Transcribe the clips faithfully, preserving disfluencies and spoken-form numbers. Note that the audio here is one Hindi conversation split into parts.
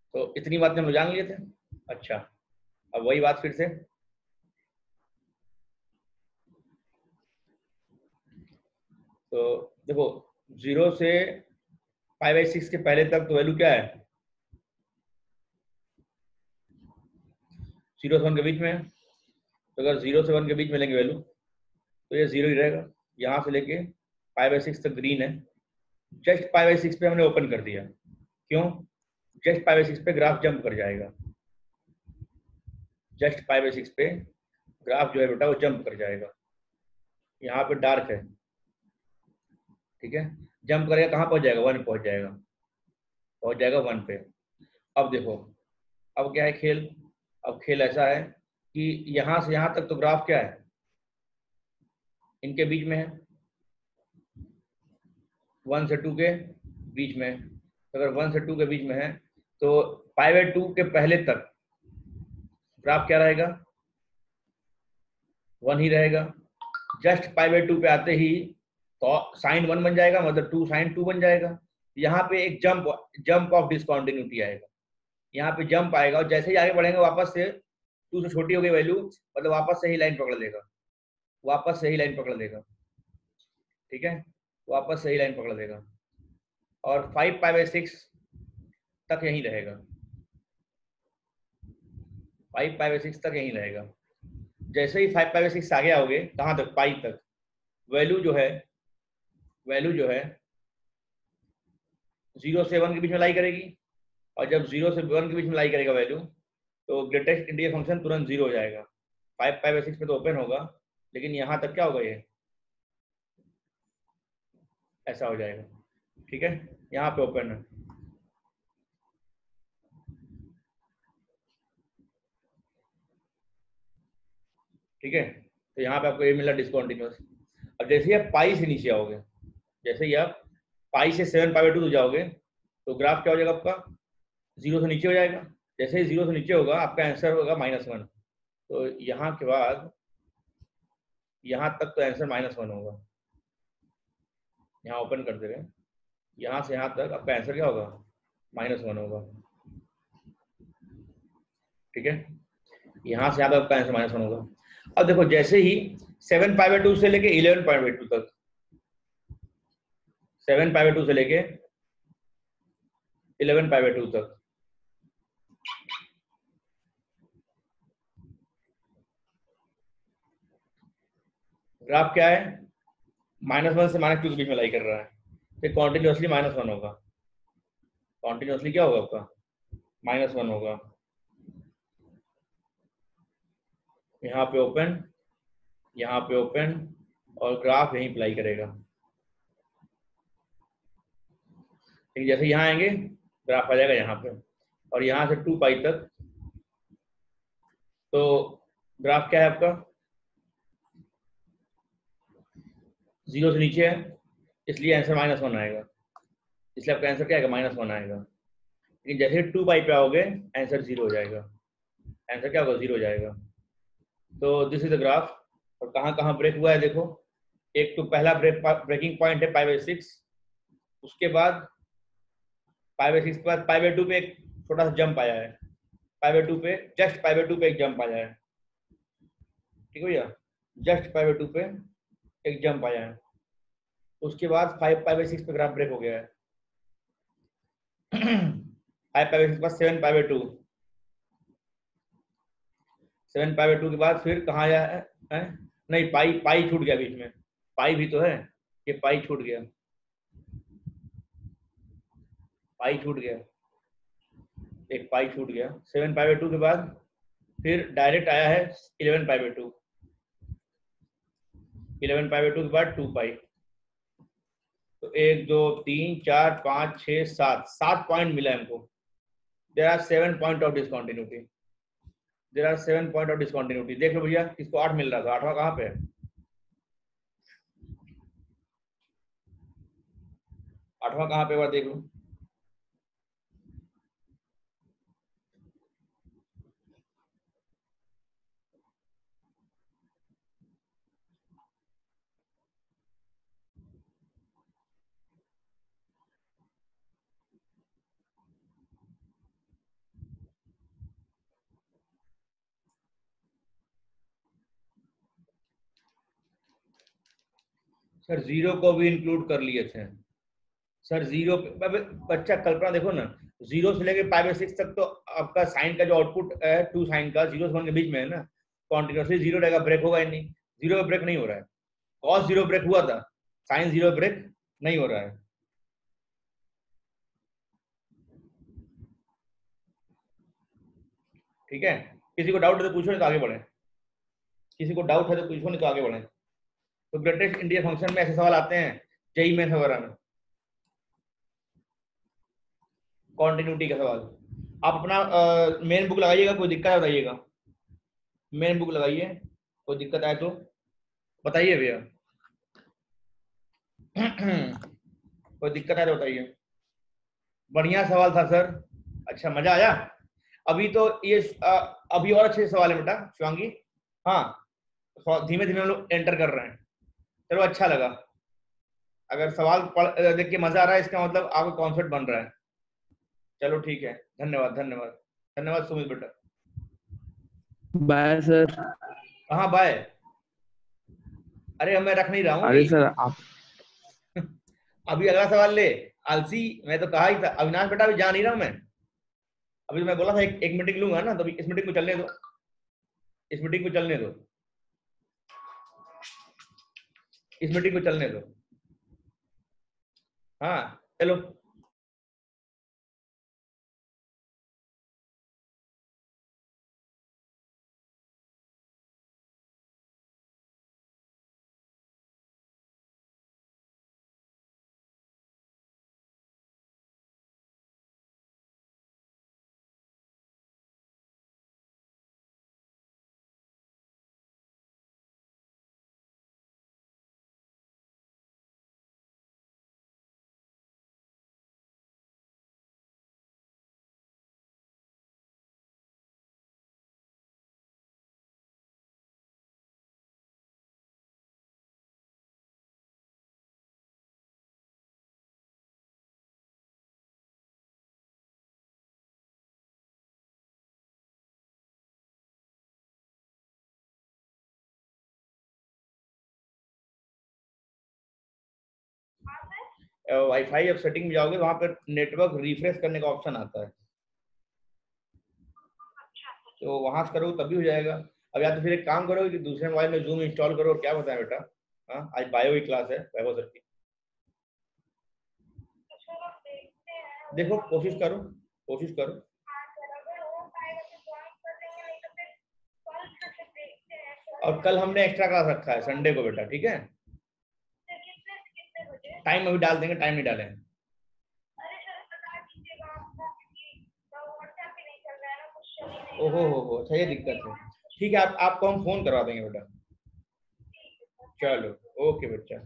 तो इतनी बात हम लोग जान लिए थे। अच्छा, अब वही बात फिर से। तो देखो, जीरो से फाइव बाई सिक्स के पहले तक तो वैल्यू क्या है, जीरो से वन के बीच में है। तो अगर जीरो से वन के बीच में लेंगे वैल्यू तो ये जीरो ही रहेगा। यहाँ से लेके फाइव बाई सिक्स तक ग्रीन है। जस्ट फाइव बाई सिक्स पे हमने ओपन कर दिया। क्यों? जस्ट फाइव बाई सिक्स पे ग्राफ जंप कर जाएगा। जस्ट फाइव बाई सिक्स पे ग्राफ जो है बेटा वो जंप कर जाएगा। यहाँ पे डार्क है, ठीक है, जंप करेगा, कहाँ पहुंच जाएगा, वन पहुंच जाएगा, पहुंच जाएगा वन पे। अब देखो, अब क्या है खेल, अब खेल ऐसा है कि यहाँ से यहाँ तक तो ग्राफ क्या है, इनके बीच में है, वन से टू के बीच में। अगर वन से टू के बीच में है तो फाइव बाई टू के पहले तक ग्राफ क्या रहेगा, वन ही रहेगा। जस्ट फाइव बाई टू पे आते ही तो साइन वन बन जाएगा, मतलब टू साइन टू बन जाएगा। यहाँ पे एक जंप जंप ऑफ डिसकॉन्टिन्यूटी आएगा, यहाँ पे जंप आएगा और जैसे ही आगे बढ़ेंगे वापस से टू से छोटी हो गई वैल्यू, मतलब वापस से ही लाइन पकड़ लेगा, वापस से ही लाइन पकड़ लेगा, ठीक है, वापस से ही लाइन पकड़ लेगा और फाइव फाइव बाई सिक्स तक यहीं रहेगा, फाइव फाइव बाई सिक्स तक यहीं रहेगा। जैसे ही फाइव फाइव बाई सिक्स आगे आओगे कहाँ तक, पाई तक, वैल्यू जो है वैल्यू जो है जीरो से वन के बीच में लाई करेगी। और जब जीरो से वन के बीच में लाई करेगा वैल्यू, तो ग्रेटेस्ट इंटीजर फंक्शन तुरंत जीरो हो जाएगा। फाइव फाइव बाई सिक्स पे तो ओपन होगा, लेकिन यहाँ तक क्या होगा, ये ऐसा हो जाएगा, ठीक है, यहाँ पे ओपन है। ठीक है, तो यहाँ पे आपको ये मिला डिसकॉन्टिन्यूअस। अब जैसे ही आप पाई से नीचे आओगे, जैसे ही आप पाई से सेवन पाई बाई टू जाओगे तो ग्राफ क्या हो जाएगा आपका, जीरो से नीचे हो जाएगा। जैसे ही जीरो से नीचे होगा आपका आंसर होगा माइनस वन। तो यहाँ के बाद यहाँ तक तो आंसर माइनस वन होगा। यहाँ ओपन कर दे रहे हैं, यहाँ से यहाँ तक आपका आंसर क्या होगा, माइनस वन होगा, ठीक है, यहाँ से यहाँ तक आपका आंसर माइनस वन होगा। अब देखो, जैसे ही सेवन पाई बाई टू से लेके इलेवन पाई बाई टू तक, सेवन पाई बाई टू से लेके इलेवन पाई बाई टू तक ग्राफ क्या है, माइनस वन से माइनस टू के बीच में लाई कर रहा है, तो कॉन्टिन्यूसली माइनस वन होगा। कॉन्टिन्यूसली क्या होगा आपका, माइनस वन होगा। यहाँ पे ओपन, यहाँ पे ओपन और ग्राफ यहीं अप्लाई करेगा। ठीक, जैसे यहाँ आएंगे ग्राफ आ जाएगा यहाँ पे, और यहाँ से टू पाई तक तो ग्राफ क्या है आपका, जीरो से नीचे है, इसलिए आंसर माइनस वन आएगा, इसलिए आपका आंसर क्या आएगा, माइनस वन आएगा। लेकिन जैसे टू पाई पे आओगे आंसर जीरो हो जाएगा, आंसर क्या होगा, जीरो हो जाएगा। तो दिस इज द ग्राफ। और कहाँ कहाँ ब्रेक हुआ है देखो, एक तो पहला ब्रेक ब्रेकिंग पॉइंट है फाइव बाई सिक्स, उसके बाद फाइव बाई सिक्स के बाद फाइव बाई टू पे एक छोटा सा जंप आया है, फाइव बाई टू पे जस्ट फाइव बाई टू पे एक जंप आया है, ठीक है भैया, जस्ट फाइव बाई टू पे एक जंप आया है। उसके बाद फाइव फाइव बाई सिक्स पे ग्राफ ब्रेक हो गया है। फाइव फाइव बाई सिक्स के बाद seven five by two, seven pi by two के बाद फिर कहाँ आया है, है? नहीं, पाई पाई छूट गया बीच में, पाई भी तो है, ये पाई छूट गया, पाई छूट गया, एक पाई छूट गया। सेवन पाई बाई टू के बाद फिर डायरेक्ट आया है eleven pi by two, eleven pi by two के बाद टू पाई। तो एक दो तीन चार पाँच छः सात, सात पॉइंट मिला हमको। There are seven point of discontinuity, there are seven point of discontinuity. देख लो भैया, किसको आठ मिल रहा था, आठवां कहाँ पे है, आठवां कहाँ पे, बार देख लो। सर जीरो को भी इंक्लूड कर लिए थे सर। जीरो बच्चा कल्पना देखो ना, जीरो से लेके पाई बाई सिक्स तक तो आपका साइन का जो आउटपुट है टू साइन का जीरो से वन के बीच में है ना, कॉन्टिन्यूसली जीरो रहेगा, ब्रेक होगा ही नहीं। जीरो पे ब्रेक नहीं हो रहा है। कॉस जीरो ब्रेक हुआ था, साइन जीरो ब्रेक नहीं हो रहा है। ठीक है, किसी को डाउट है तो पूछो, नहीं तो आगे बढ़े। किसी को डाउट है तो पूछो, नहीं तो आगे बढ़े। तो ग्रेटेस्ट इंटीजर फंक्शन में ऐसे सवाल आते हैं जेई मेंस वगैरह में, कॉन्टिन्यूटी का सवाल। आप अपना मेन बुक लगाइएगा, कोई दिक्कत है बताइएगा। मेन बुक लगाइए, कोई दिक्कत आए तो बताइए भैया। कोई दिक्कत है तो बताइए। बढ़िया सवाल था सर, अच्छा मजा आया। अभी तो ये आ, अभी और अच्छे सवाल है बेटा शिवांगी। हाँ, धीमे धीमे हम लोग एंटर कर रहे हैं। चलो अच्छा लगा, अगर सवाल पढ़ देख के मजा आ रहा है इसका मतलब आपका कॉन्सेप्ट बन रहा है। चलो ठीक है, धन्यवाद धन्यवाद धन्यवाद सुमित बेटा। Bye sir. हाँ बाय। अरे मैं रख नहीं रहा हूँ अरे अभी। सर आप अभी अगला सवाल ले। आलसी, मैं तो कहा ही था अविनाश बेटा, अभी जा नहीं रहा हूँ मैं। अभी तो मैं बोला था एक, एक मीटिंग लूंगा ना, तो अभी इस मीटिंग को चलने दो, इस मीटिंग को चलने दो, इस मीटिंग को चलने दो। हाँ चलो। वाईफाई जब सेटिंग में जाओगे वहां पर नेटवर्क रिफ्रेश करने का ऑप्शन आता है, तो वहां से करो तभी हो जाएगा। अब या तो फिर एक काम करो कि दूसरे मोबाइल में जूम इंस्टॉल करो, क्या बताएं बेटा। हाँ आज बायो की क्लास है वैभव सर की, देखो कोशिश करो, कोशिश करो। और कल हमने एक्स्ट्रा क्लास रखा है संडे को बेटा, ठीक है। टाइम अभी डाल देंगे, टाइम नहीं डाले। ओहो हो हो अच्छा ये दिक्कत है। ठीक है, आप आपको हम फोन करवा देंगे बेटा। चलो ओके बच्चा।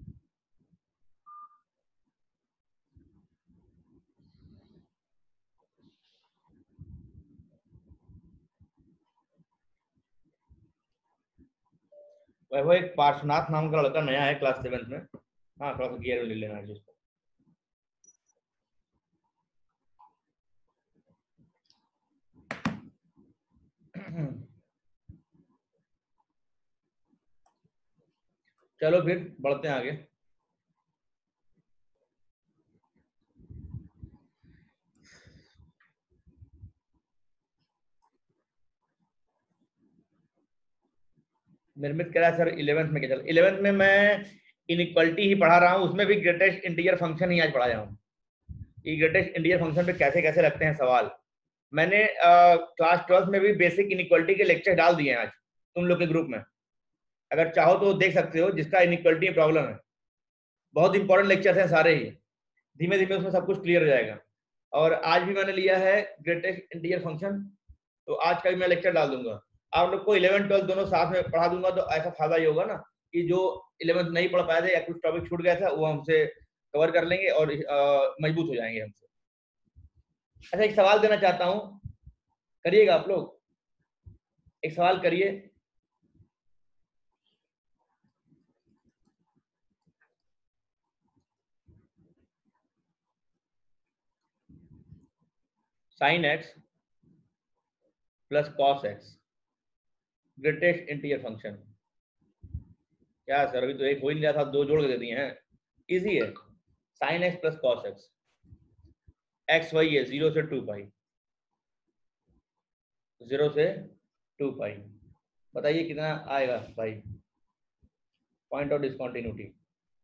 वैभव एक पार्श्वनाथ नाम का लड़का नया है क्लास सेवेंथ में। हाँ थोड़ा सा गियर ले लेना है जिसको। चलो फिर बढ़ते हैं आगे। निर्मित करा सर इलेवेंथ में, क्या चल इलेवेंथ में मैं इनइक्वालिटी ही पढ़ा रहा हूँ, उसमें भी ग्रेटेस्ट इंटीजर फंक्शन ही आज पढ़ाया हूँ। ये ग्रेटेस्ट इंटीजर फंक्शन पे कैसे कैसे लगते हैं सवाल। मैंने क्लास ट्वेल्थ में भी बेसिक इनइक्वालिटी के लेक्चर डाल दिए हैं आज तुम लोग के ग्रुप में, अगर चाहो तो देख सकते हो, जिसका इनइक्वालिटी में प्रॉब्लम है। बहुत इंपॉर्टेंट लेक्चर्स हैं सारे ही, धीमे धीमे उसमें सब कुछ क्लियर हो जाएगा। और आज भी मैंने लिया है ग्रेटेस्ट इंटीजर फंक्शन, तो आज का भी मैं लेक्चर डाल दूंगा। आप लोग को इलेवन ट्वेल्थ दोनों साथ में पढ़ा दूंगा, तो ऐसा फायदा ही होगा ना कि जो इलेवेंथ नहीं पढ़ पाए थे या कुछ टॉपिक छूट गया था वो हमसे कवर कर लेंगे और मजबूत हो जाएंगे हमसे। अच्छा एक सवाल देना चाहता हूँ, करिएगा आप लोग, एक सवाल करिए। Sine x plus cos x greatest integer function. क्या सर, अभी तो एक हो ही नहीं रहा था, दो जोड़ के दे दिए हैं। इजी है, sine x plus cos x. X वही है, जीरो से टू पाई, जीरो से टू पाई। बताइए कितना आएगा भाई, पॉइंट ऑफ डिसकंटिन्यूटी।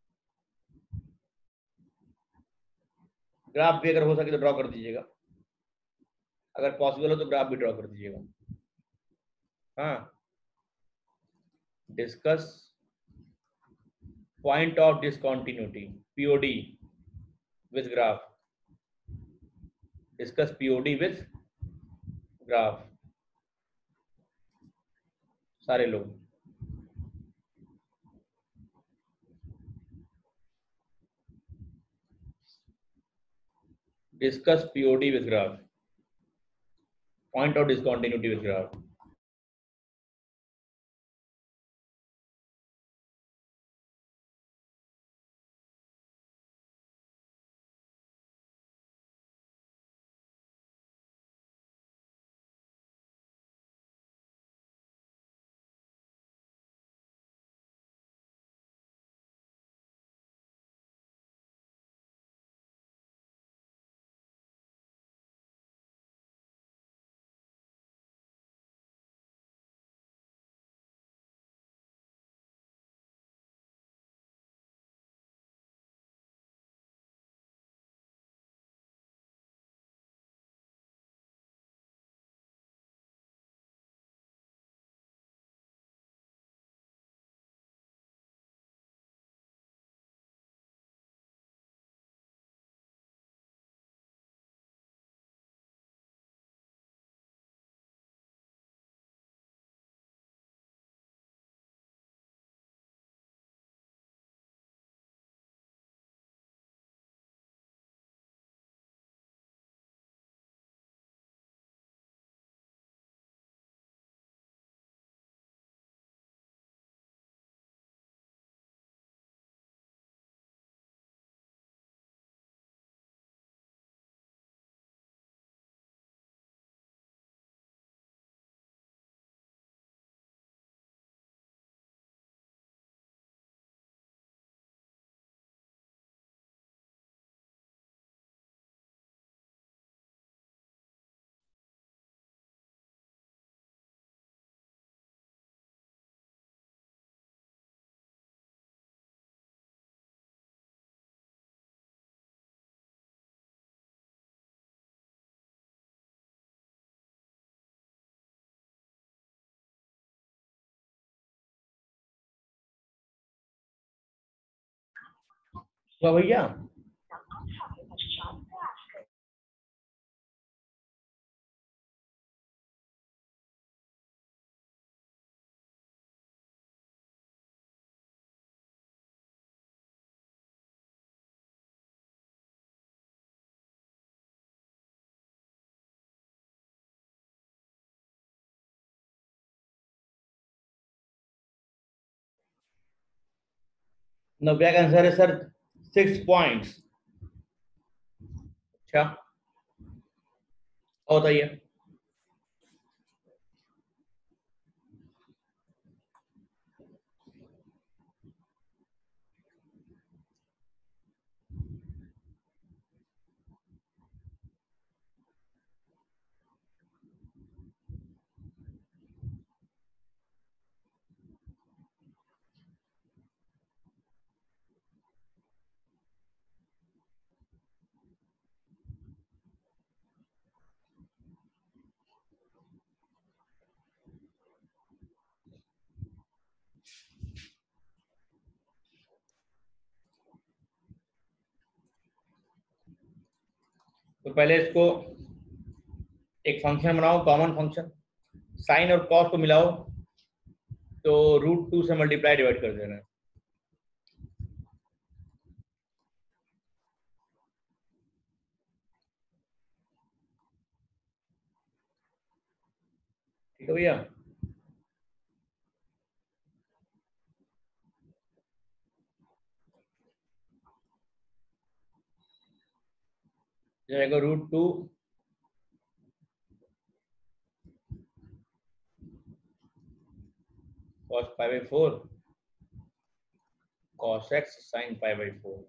ग्राफ भी अगर हो सके तो ड्रॉ कर दीजिएगा, अगर पॉसिबल हो तो ग्राफ भी ड्रॉ कर दीजिएगा। हाँ, discuss point of discontinuity, POD with graph. Discuss POD with graph, सारे लोग। Discuss POD with graph, point of discontinuity with graph. तो भैया नब्बे का आंसर है सर सिक्स पॉइंट्स। अच्छा, और बताइए। तो पहले इसको एक फंक्शन बनाओ, कॉमन फंक्शन। साइन और कॉस को मिलाओ तो रूट टू से मल्टीप्लाई डिवाइड कर देना है। ठीक है भैया। जाएगा root two cos pi by four cos x sin pi by four.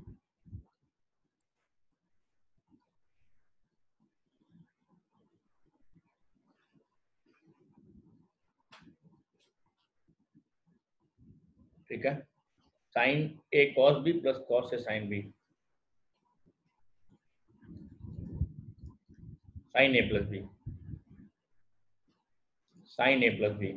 ठीक है, sine A cos B plus cos A sine B, sine A plus B, sine A plus B,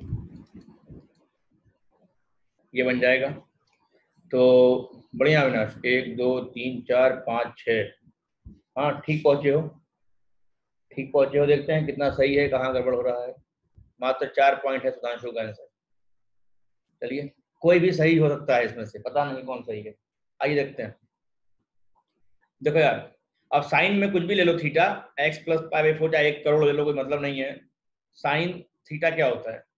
ये बन जाएगा। तो बढ़िया अविनाश, एक दो तीन चार पाँच छः, हाँ ठीक पहुंचे हो, ठीक पहुंचे हो। देखते हैं कितना सही है, कहाँ गड़बड़ हो रहा है। मात्र चार पॉइंट है सुधांशु का आंसर। चलिए, कोई भी सही हो सकता है इसमें से, पता नहीं कौन सही है। आइए देखते हैं। देखो यार, अब साइन में कुछ भी ले लो, theta x plus pi by four, चाहे एक करोड़ ले लो, कोई मतलब नहीं है। साइन थीटा क्या होता है?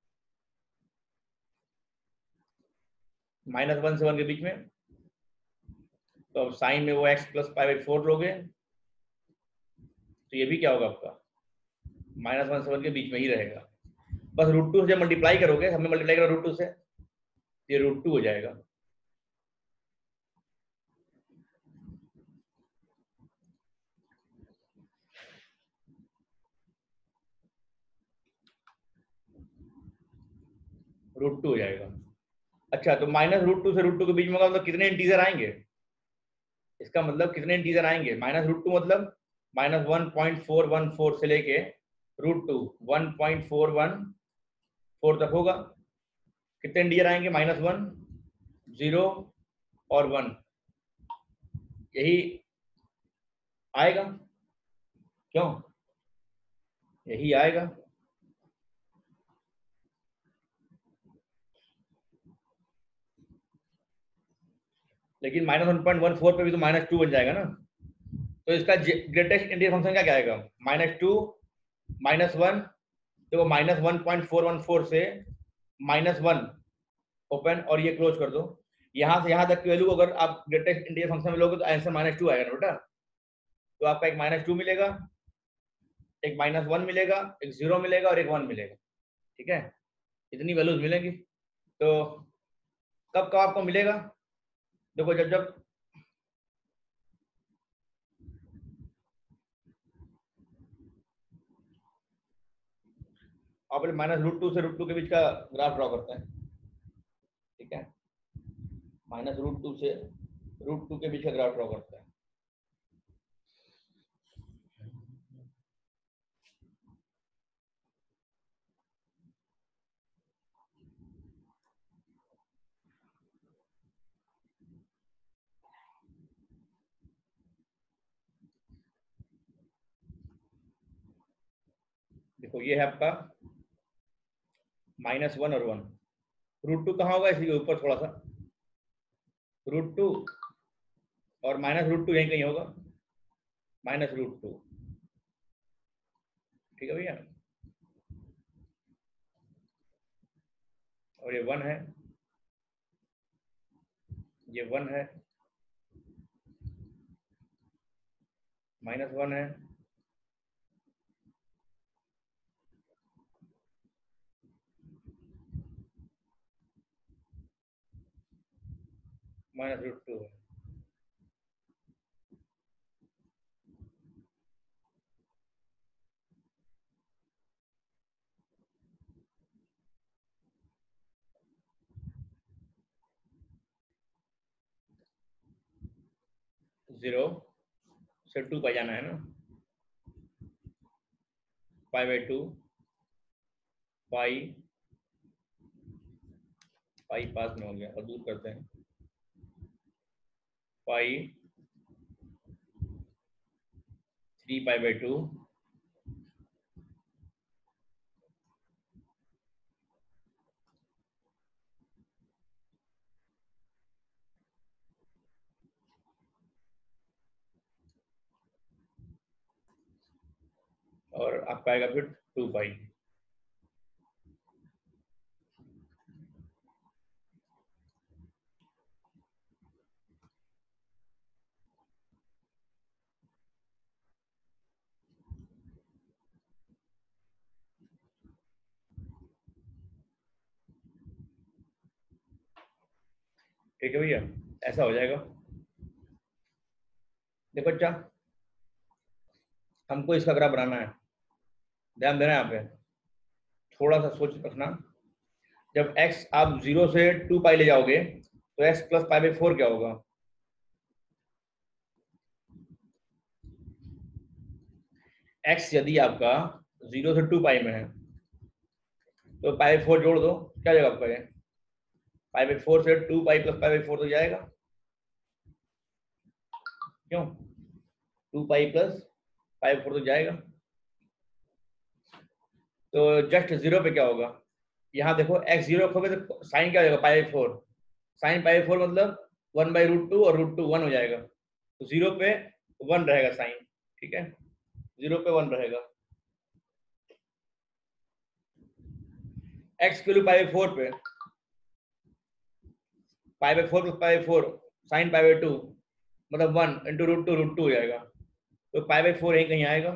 माइनस वन से वन के बीच में। तो अब साइन में वो x plus pi by four लोगे, तो ये भी क्या होगा आपका, माइनस वन से वन के बीच में ही रहेगा। बस रूट टू से मल्टीप्लाई करोगे, हमें मल्टीप्लाई करो रूट टू से, ये रूट टू हो जाएगा। रूट टू हो जाएगा। अच्छा, तो माइनस रूट टू से रूट टू के बीच में मतलब कितने इंटीजर आएंगे? इसका मतलब कितने इंटीजर आएंगे? माइनस रूट टू मतलब minus one point four one four से लेके root two one point four one four तक होगा। कितने इंटीजर आएंगे? माइनस वन, जीरो और वन, यही आएगा। क्यों? यही आएगा। लेकिन minus one point one four पे भी तो माइनस टू बन जाएगा ना। तो इसका ग्रेटेस्ट इंटीजर फंक्शन क्या क्या आएगा? Minus two, minus one. देखो minus one point four one four से माइनस वन ओपन और ये क्लोज कर दो। यहां से यहां तक की वैल्यू अगर आप ग्रेटेस्ट इंटीजर फंक्शन में लोगे तो आंसर माइनस टू आएगा ना बेटा। तो आपका एक माइनस टू मिलेगा, एक माइनस वन मिलेगा, एक जीरो मिलेगा और एक वन मिलेगा। ठीक है, इतनी वैल्यूज मिलेंगी। तो कब कब आपको मिलेगा? देखो जब जब आप माइनस रूट टू से रूट टू के बीच का ग्राफ ड्रॉ करते हैं। ठीक है, माइनस रूट टू से रूट टू के बीच का ग्राफ ड्रॉ करते हैं। देखो ये है आपका माइनस वन और वन। रूट टू कहाँ होगा? इसी के ऊपर थोड़ा सा, रूट टू और माइनस रूट टू यहीं कहीं होगा, माइनस रूट टू। ठीक है भैया, और ये वन है, ये वन है, माइनस वन है, माइनस रूट टू है। जीरो से टू पाई जाना है ना, पाई बाई टू, पाई पाई पास में हो गया और दूर करते हैं, pi three pi by two और आपका आएगा फिर टू पाई। ठीक है भैया, ऐसा हो जाएगा। देखो अच्छा, हमको इसका ग्राफ बनाना है, ध्यान देना यहाँ पे, थोड़ा सा सोच रखना। जब x आप जीरो से टू पाई ले जाओगे तो x plus pi by four क्या होगा? x यदि आपका जीरो से टू पाई में है तो पाई बाई फोर जोड़ दो, क्या जाएगा आपका? ये पाई बाई फोर से two pi plus pi by four तो जाएगा, क्यों? Two pi plus pi by four तो जाएगा। तो जस्ट जीरो पे क्या होगा? यहाँ देखो x जीरो रखोगे तो साइन क्या हो जाएगा? Pi by four. Sine pi by four मतलब वन बाई रूट टू, और रूट टू वन हो जाएगा, तो जीरो पे वन रहेगा साइन, ठीक है, जीरो पे वन रहेगा। x की वैल्यू पाई बाई फोर पे, pi by four plus pi by four sine pi by two मतलब one into root two, root two हो जाएगा, तो पाई बाई फोर यहीं कहीं आएगा,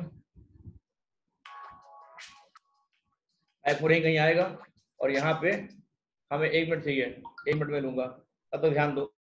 पाई फोर यहीं कहीं आएगा। और यहाँ पे हमें एक मिनट चाहिए, एक मिनट में लूंगा, तब तो ध्यान दो।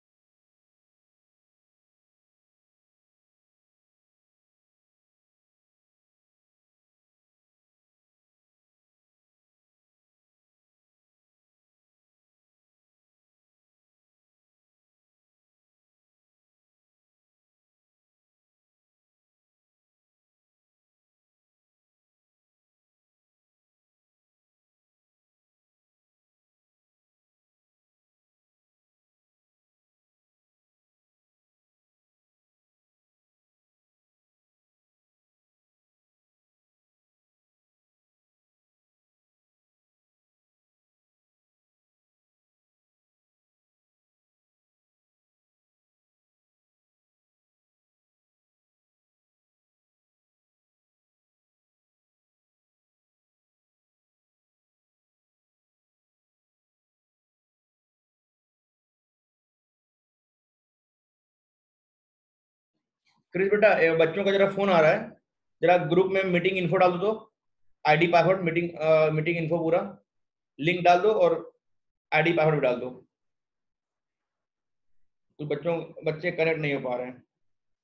क्रिस बेटा, ए, बच्चों का जरा फोन आ रहा है, जरा ग्रुप में मीटिंग इन्फो डाल दो, तो ID password meeting meeting info पूरा लिंक डाल दो, और आईडी पासवर्ड भी डाल दो, तो बच्चों बच्चे कनेक्ट नहीं हो पा रहे हैं।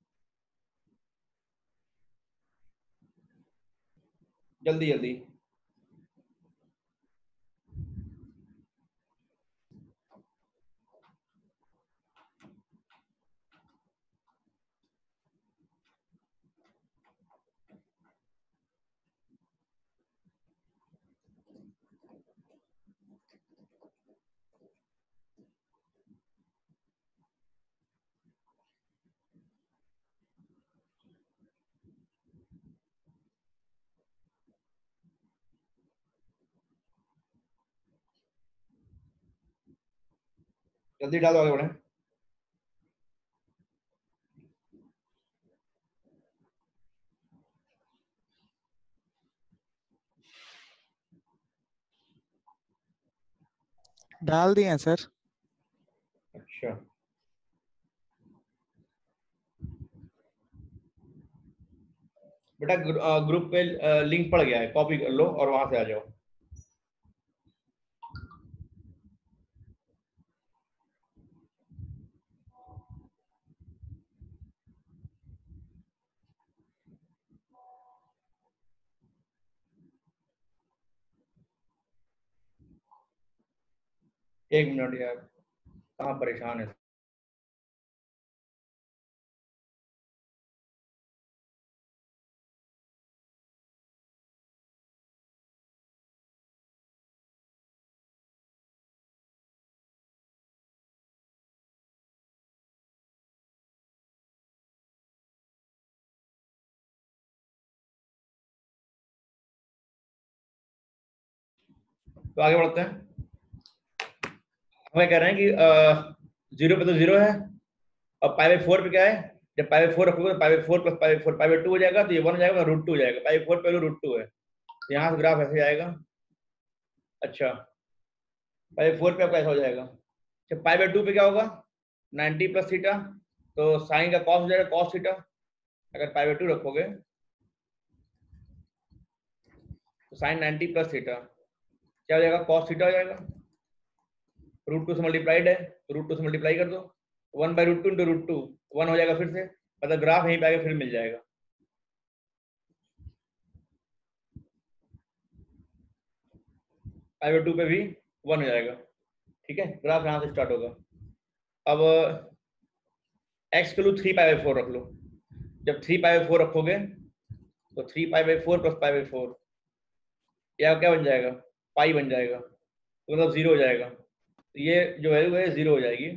जल्दी जल्दी। जल्दी डालो, आगे बढ़े। डाल दिए हैं सर। अच्छा, बेटा ग्रुप पे लिंक पड़ गया है, कॉपी कर लो और वहां से आ जाओ। एक मिनट यार, कहाँ परेशान है। तो आगे बढ़ते हैं। हमें कह रहे हैं कि जीरो पे तो जीरो है, और पाई बाई फोर पे क्या है? जब पाई बाई फोर रखोगे तो pi by four plus pi by four pi by two हो जाएगा, तो ये वन हो जाएगा, रूट टू हो जाएगा, पाई बाई फोर पहले रूट टू है, तो यहाँ से ग्राफ ऐसे आएगा। अच्छा, पाई बाई फोर पे आपका ऐसा हो जाएगा। जब पाई बाई टू पे क्या होगा? नाइन्टी प्लस थीटा, तो साइन का कॉस हो जाएगा कॉस थीटा। अगर पाई बाई टू रखोगे तो साइन नाइन्टी प्लस थीटा क्या हो जाएगा? कॉस थीटा हो जाएगा। रूट टू से मल्टीप्लाइड है तो रूट टू से मल्टीप्लाई कर दो, one by root two into root two, one हो जाएगा फिर से, मतलब ग्राफ यहीं पे आगे फिर मिल जाएगा। पाई बाई टू पे भी वन हो जाएगा, ठीक है, ग्राफ यहाँ से स्टार्ट होगा। अब एक्स के लिए थ्री पाई बाई फोर रख लो, जब थ्री पाई बाई फोर रखोगे तो three pi by four plus pi by four, या क्या बन जाएगा, पाई बन जाएगा, तो मतलब जीरो हो जाएगा, तो ये जो वैल्यू है जीरो हो जाएगी।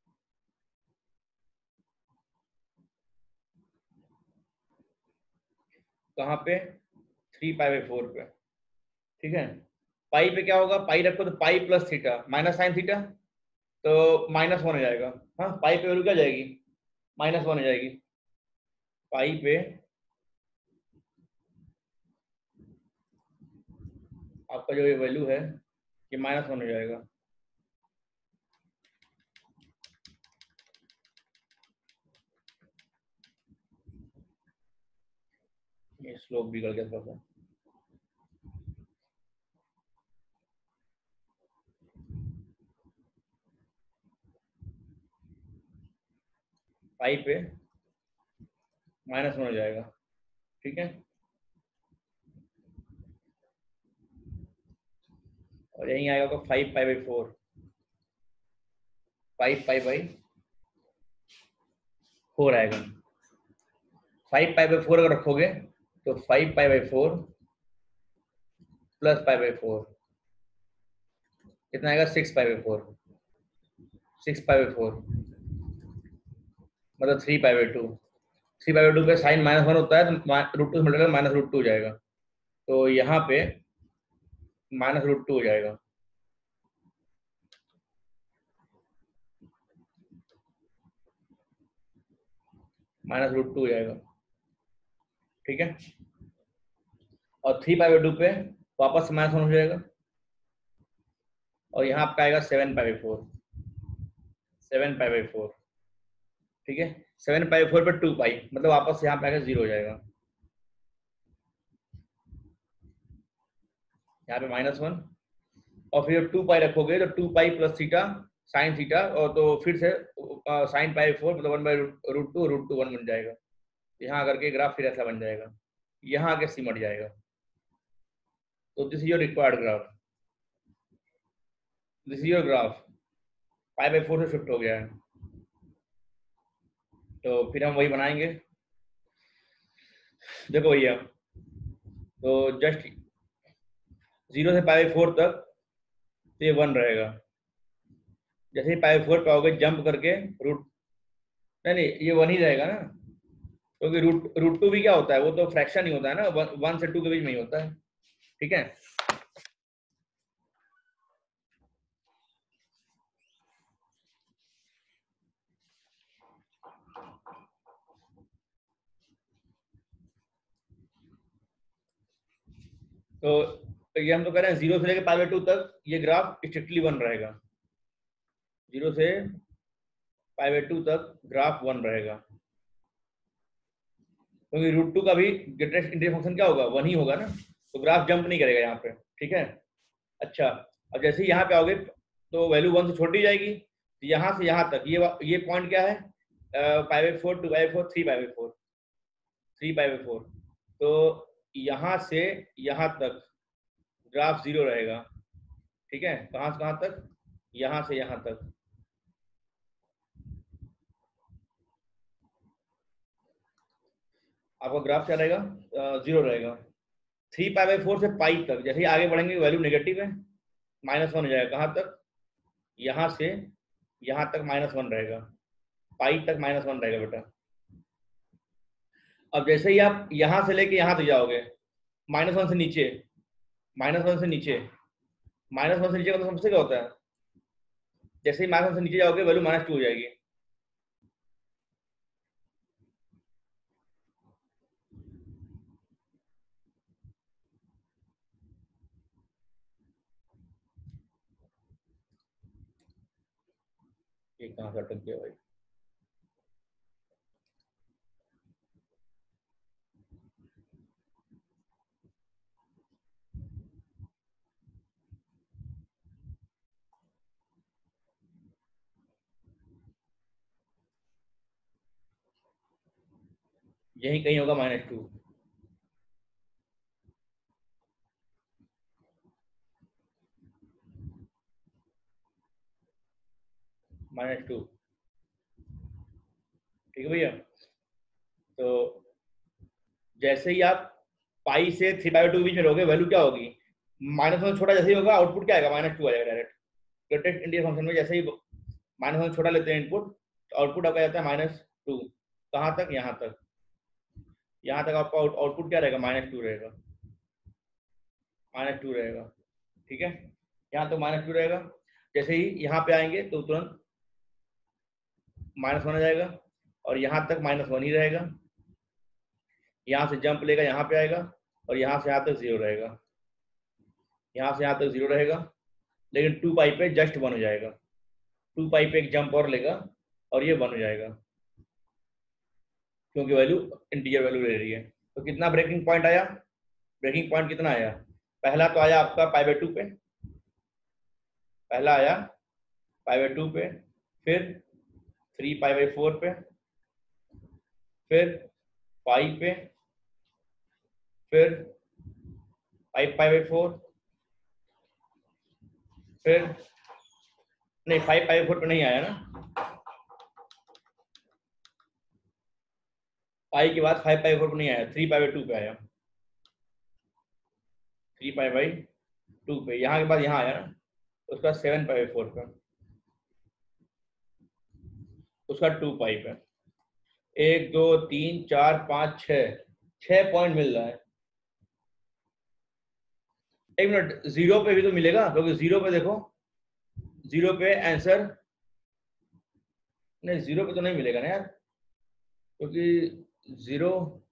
कहाँ पे, थ्री पाई बाई फोर पे, ठीक है। पाई पे क्या होगा, पाई रखो तो pi plus theta minus sine theta, तो माइनस वन हो जाएगा। हाँ, पाई पे वैल्यू क्या जाएगी, माइनस वन हो जाएगी, पाई पे आपका जो ये वैल्यू है ये माइनस वन हो जाएगा। ये स्लोप बिगड़ गया थोड़ा सा, पाई पे माइनस वन हो जाएगा, ठीक है। और यहीं आएगा आपका five pi by four, five pi by four आएगा। फाइव पाई बाई फोर अगर रखोगे तो five pi by four plus pi by four कितना आएगा, six pi by four, six pi by four मतलब three pi by two, three pi by two पे साइन माइनस वन होता है तो रूट टू से मल्टीप्लाई माइनस रूट टू हो जाएगा, तो यहाँ पे माइनस रूट टू हो जाएगा। माइनस रूट टू हो जाएगा, ठीक है। और थ्री पाई बाई टू पे वापस माइनस वन हो जाएगा, और यहाँ आपका आएगा seven pi by four, seven pi by four, ठीक है। सेवन पाई बाई फोर पे टू पाई मतलब वापस यहाँ पे आएगा जीरो हो जाएगा, यहाँ पे माइनस वन, और फिर टू पाई रखोगे तो two pi plus theta sine theta, और तो फिर से साइन पाई फोर मतलब one by root two, root two one बन जाएगा। यहाँ आकर के ग्राफ फिर ऐसा बन जाएगा, यहाँ आके सिमट जाएगा। तो this is your required graph, this is your graph, pi by four से शिफ्ट हो गया है। तो फिर हम वही बनाएंगे, देखो भैया, तो जस्ट जीरो से पाई बाई फोर तक तो ये वन रहेगा, जैसे ही पाई बाई फोर पे आओगे जंप करके रूट, नहीं नहीं ये वन ही रहेगा ना, क्योंकि रूट रूट टू भी क्या होता है, वो तो फ्रैक्शन ही होता है ना, वन, वन से टू के बीच में ही होता है, ठीक है। तो ये हम तो कह रहे हैं जीरो से लेकर पाई बाई टू तक ये ग्राफ स्ट्रिक्टली वन रहेगा, जीरो से पाई बाई टू तक ग्राफ वन रहेगा, क्योंकि रूट टू का भी ग्रेटेस्ट इंटीग्रल फंक्शन क्या होगा, वन ही होगा ना, तो ग्राफ जंप नहीं करेगा यहाँ पे, ठीक है। अच्छा, अब जैसे ही यहाँ पे आओगे तो वैल्यू वन से छोटी जाएगी, तो यहाँ से यहाँ तक ये ये पॉइंट क्या है, pi by four, two by four, three by by four, three pi by four, तो यहाँ से यहाँ तक ग्राफ जीरो रहेगा, ठीक है। कहाँ से कहाँ तक, यहाँ से यहाँ तक, आपका ग्राफ क्या रहेगा, जीरो रहेगा। थ्री पाई बाई फोर से पाई तक जैसे ही आगे बढ़ेंगे वैल्यू नेगेटिव है, माइनस वन हो जाएगा, कहाँ तक, यहाँ से यहाँ तक माइनस वन रहेगा, पाई तक माइनस वन रहेगा बेटा। अब जैसे ही आप यहाँ से लेके यहाँ तक जाओगे, माइनस वन से नीचे, माइनस वन से नीचे, माइनस वन से नीचे का तो समझते क्या होता है, जैसे ही माइनस वन से नीचे जाओगे वैल्यू माइनस टू हो जाएगी, ये कहाँ से अटक गया भाई। यही कहीं होगा माइनस टू, माइनस टू। ठीक है भैया। तो जैसे ही आप पाई से थ्री बाई टू के बीच में रहोगे, वैल्यू क्या होगी, माइनस वन छोटा जैसे ही होगा आउटपुट क्या आएगा, माइनस टू आएगा डायरेक्ट। ग्रेटेस्ट इंटीजर फंक्शन में जैसे ही माइनस वन छोटा लेते हैं इनपुट, तो आउटपुट आपका जाता है माइनस टू। कहाँ तक, यहाँ तक। यहाँ तक आपका आउटपुट क्या रहेगा, माइनस टू रहेगा, माइनस टू रहेगा। ठीक है, यहाँ तो माइनस टू रहेगा। जैसे ही यहाँ पे आएंगे तो तुरंत माइनस वन आ जाएगा, और यहाँ तक माइनस वन ही रहेगा। यहाँ से जंप लेगा, यहाँ पे आएगा, और यहाँ से यहाँ तक जीरो रहेगा, यहाँ से यहाँ तक जीरो रहेगा। लेकिन टू पाई पे जस्ट वन हो जाएगा, टू पाई पे एक जंप और लेगा और ये वन हो जाएगा, क्योंकि वैल्यू इंटीजर वैल्यू ले रही है। तो कितना ब्रेकिंग पॉइंट आया, ब्रेकिंग पॉइंट कितना आया, पहला तो आया आपका पाई बाई टू पे, पहला आया पाई बाई टू पे, फिर थ्री पाई बाई फोर पे, फिर फाइव पे, फिर फाइव पाई बाई फोर, फिर नहीं फाइव पाई बाई फोर पे नहीं आया ना, पाई के बाद फाइव पाई बाई फोर पे नहीं आया, थ्री पाई बाई टू पे आया, थ्री पाई बाई टू पे, यहाँ के बाद यहाँ आया ना, उसका सेवन पाई बाई फोर पे, उसका टू पाई पे। एक दो तीन चार पाँच छः, छः पॉइंट मिल रहा है। एक मिनट, जीरो पे भी तो मिलेगा, क्योंकि जीरो पे देखो, जीरो पे आंसर नहीं, जीरो पे तो नहीं मिलेगा ना यार, क्योंकि जीरो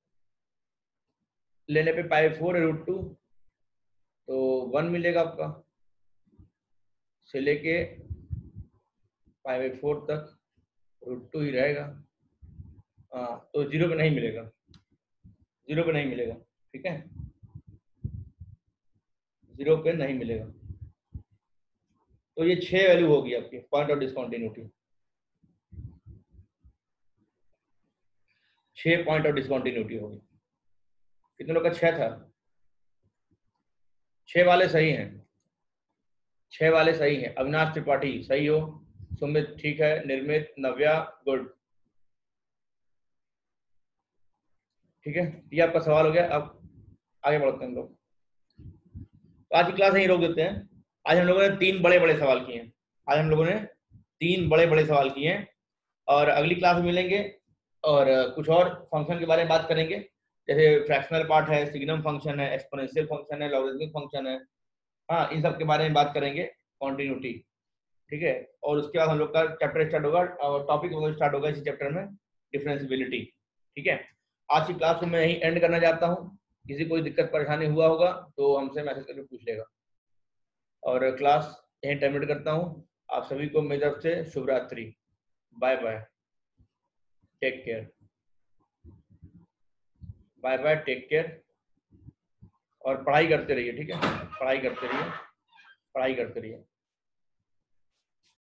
लेने पे पाई फोर है रूट टू, तो वन मिलेगा आपका, से लेके पाई बाई फोर तक रूट टू ही रहेगा। हाँ, तो जीरो पे नहीं मिलेगा, जीरो पे नहीं मिलेगा। ठीक है, जीरो पे नहीं मिलेगा। तो ये छह वैल्यू होगी आपकी पॉइंट ऑफ डिसकंटिन्यूटी, छह पॉइंट ऑफ डिसकंटिन्यूटी होगी। कितने लोग का छह था, छह वाले सही हैं, छह वाले सही हैं। अविनाश त्रिपाठी सही हो, सुमित ठीक है, निर्मित, नव्या गुड। ठीक है, ये आपका सवाल हो गया। अब आगे बढ़ते हैं हम लोग। तो आज की क्लास यहीं रोक देते हैं। आज हम लोगों ने तीन बड़े बड़े सवाल किए हैं, आज हम लोगों ने तीन बड़े बड़े सवाल किए हैं, और अगली क्लास में मिलेंगे और कुछ और फंक्शन के बारे में बात करेंगे, जैसे फ्रैक्शनल पार्ट है, सिग्नम फंक्शन है, एक्सपोनेंशियल फंक्शन है, लॉगरिथमिक फंक्शन है। हाँ, इन सब के बारे में बात करेंगे, कॉन्टिन्यूटी। ठीक है, और उसके बाद हम लोग का चैप्टर स्टार्ट होगा, और टॉपिक स्टार्ट होगा इसी चैप्टर में, डिफरेंशिएबिलिटी। ठीक है, आज की क्लास को मैं यहीं एंड करना चाहता हूँ। किसी कोई दिक्कत परेशानी हुआ होगा तो हमसे मैसेज करके पूछ लेगा, और क्लास यहीं टर्मिनेट करता हूँ। आप सभी को मेरी तरफ से शुभ रात्रि, bye bye, take care, bye bye, take care. और पढ़ाई करते रहिए, ठीक है, पढ़ाई करते रहिए, पढ़ाई करते रहिए।